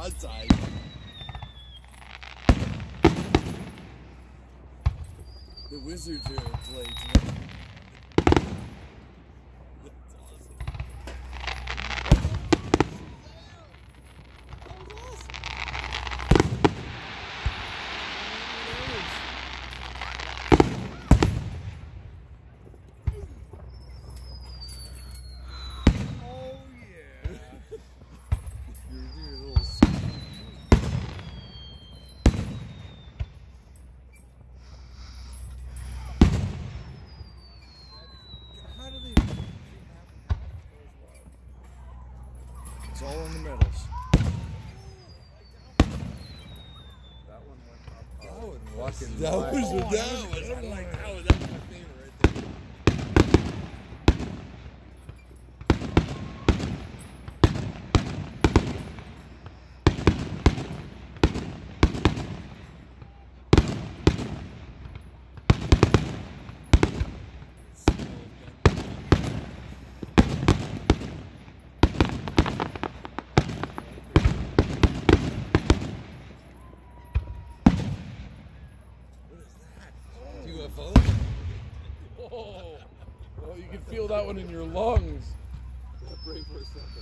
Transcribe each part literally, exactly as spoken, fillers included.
outside. The Wizards are in play tonight. It's all in the medals. That one went up. That Oh, one fucking That wild. was, Oh, that was, I'm like, that was, that was my favorite right there. U F O? Oh, well, you can feel that one in your lungs. Break for a second.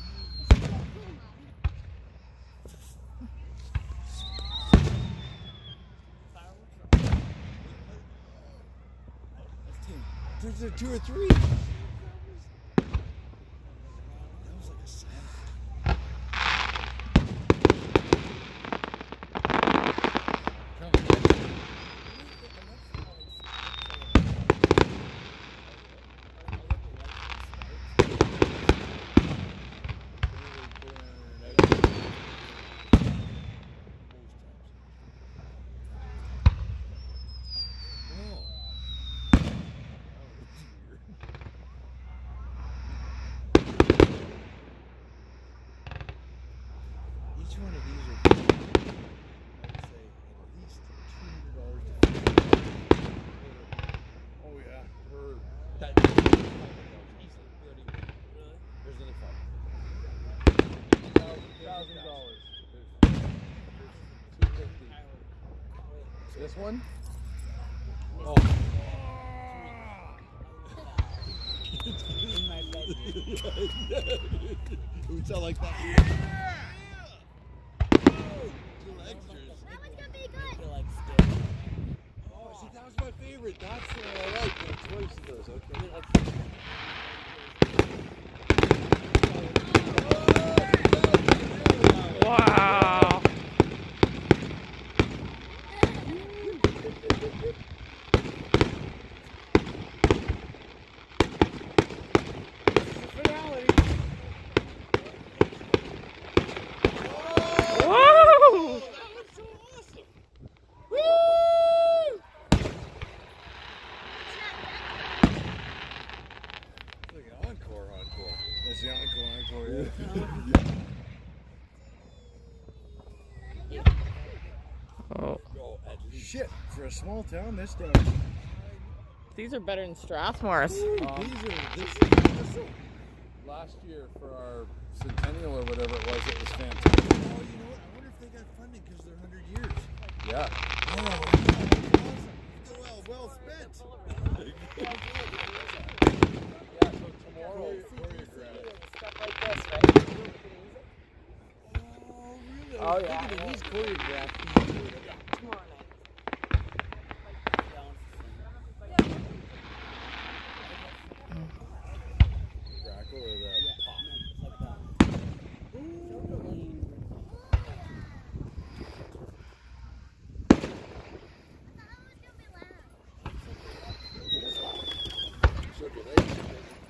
There's a two or three. That was like a sound. Each one of these are, I would say, at least two hundred dollars to Oh, yeah. For that. There's another five. thousand dollars. two fifty. This one? Oh. In my bedroom. We sound like that. Yeah! Oh, two extras. That one's gonna be good. Oh, see, that was my favorite. That's what I like. The choice of those. Okay. Wow. Whoa! Look at encore, encore. That's the encore, encore. Yeah. Oh, Oh, at least. Shit, for a small town, this day. these are better than Strathmore's. Ooh, Um, these are, this is awesome. Last year for our centennial or whatever it was, it was fantastic. Oh, you know what? I wonder if they got funding because they're one hundred years. Yeah. Oh, that's awesome. Well, well spent. Yeah, so tomorrow, Stuff like this, right? Oh, really? Oh, yeah. Look at these choreographed. Tomorrow night. Crackle or the pop? Circulation.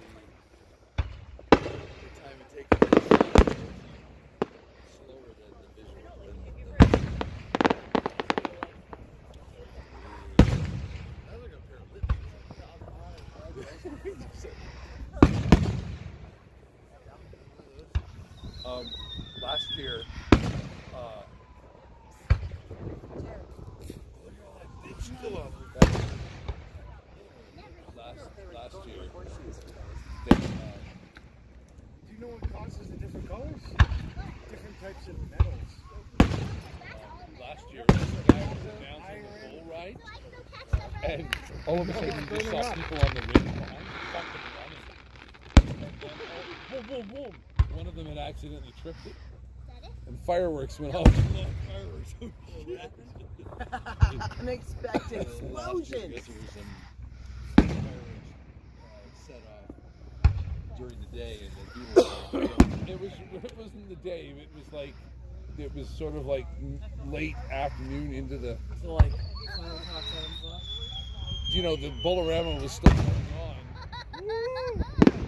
The time it takes slower than the visual. Than the, that's like a pair of lips. um, last year, uh, last, last year, they, uh, Do you know what causes the different colors? Different types of metals. behind, and all of a sudden you just saw people on the ring behind, fucking running. And then, oh, boom, boom, boom. One of them had accidentally tripped it, and fireworks went off. Fireworks. Oh, shit. Unexpected explosion. Guess there was some fireworks uh, set off during the day, and the people. It was. It wasn't the day. It was like. It was sort of like late afternoon into the. So like, final talk seven o'clock. You know, the Bolorama was still going on.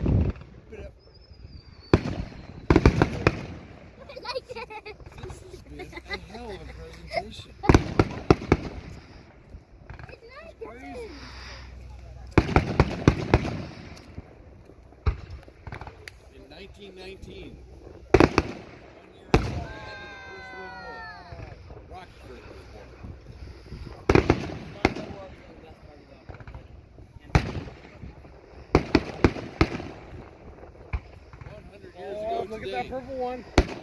This has been a hell of a presentation. Crazy. In nineteen nineteen, one year after the end of the First World War, Rockford was born. one hundred years Oh, ago look today. at that purple one.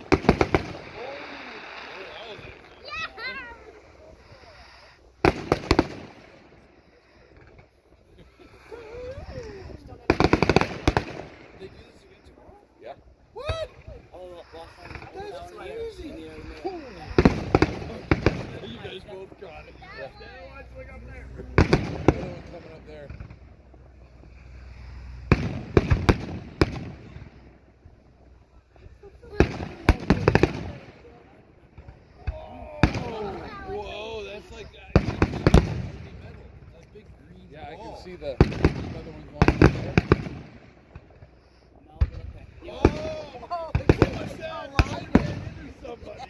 They do this again tomorrow? Yeah. What? Oh, last time. That's crazy. You guys both got it. Yeah. Look up there. Another one coming up there. Whoa, that's like uh, heavy metal. That big green Yeah, I ball. can see the another one going up there. Oh! What's that? I ran into somebody.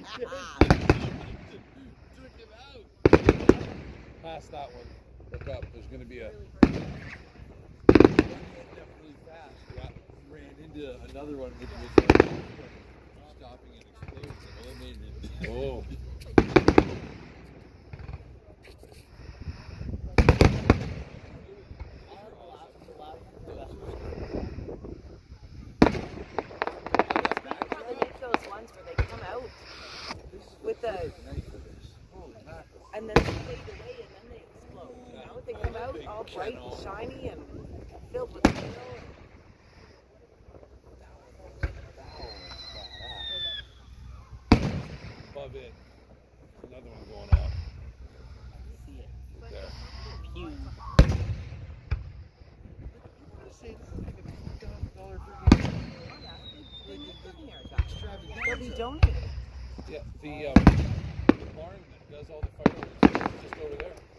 Took him out. Past that one. Look up. There's going to be a. One ended up really fast. Yeah. Ran into another one which was like stopping and exploding. Well, it made it. Oh. They make those ones where they come out with the, Nice for this. Holy mackerel. and then they fade away and then they explode. You know, they come out all bright and shiny and filled with oil. Above it. Another one going off. See it. Right there. Pew. I say this is like a fifty dollar per game. They make them here, Josh. They'll be Extravaganza. donated. Yeah, the, um, the barn that does all the fireworks is just over there.